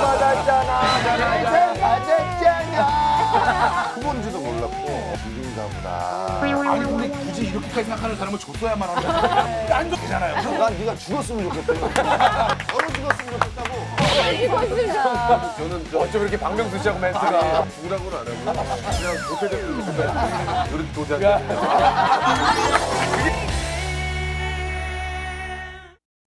받았잖아. 받았잖아. 후보인지도 몰랐고 이긴가 보다. 아니 근데 굳이 이렇게까지 생각하는 사람은 줬어야만 하는 딴 적이잖아요. 난 네가 죽었으면 좋겠다. 너는 죽었으면 좋겠다고. 죽었습니다. 저는 어쩜 이렇게 박명수 씨하고 멘트가 죽으라고는 안 하고 그냥 도태됐으면 좋겠다. 우리 도자.